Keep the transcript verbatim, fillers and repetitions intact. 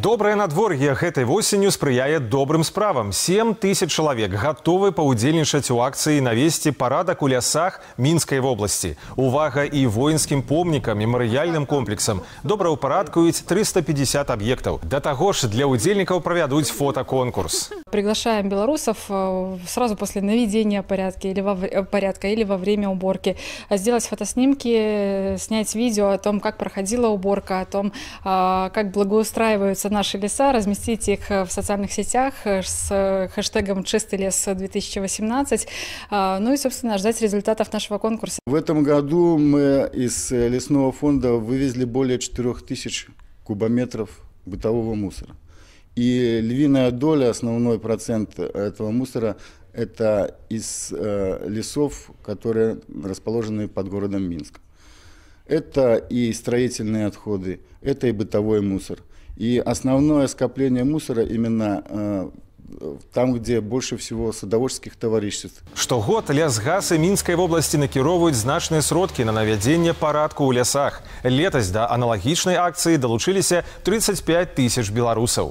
Добрае надвор'е гэтай восенню спрыяе добрым справам. сем тысяч чалавек гатовы паўдзельнічаць у акцыі навесці парадак у лясах Мінскай вобласці. Увага і воінскім помнікам, мемарыяльным комплексам. Добраўпарадкуюць триста пятьдесят объектов. Да таго ж для удзельнікаў правядуць фотоконкурс. Приглашаем белорусов сразу после наведения порядка или во, порядка или во время уборки сделать фотоснимки, снять видео о том, как проходила уборка, о том, как благоустраиваются наши леса, разместить их в социальных сетях с хэштегом «Чистый лес две тысячи восемнадцать», ну и, собственно, ждать результатов нашего конкурса. В этом году мы из лесного фонда вывезли более четырёх тысяч кубометров бытового мусора. И львиная доля, основной процент этого мусора, это из э, лесов, которые расположены под городом Минск. Это и строительные отходы, это и бытовой мусор. И основное скопление мусора именно э, там, где больше всего садоводческих товариществ. Штогод лясгасы Мінскай вобласці накіроўваюць значныя сродкі на навядзенне парадку ў лясах. Летась да аналагічнай акцыі далучыліся тридцать пять тысяч беларусаў.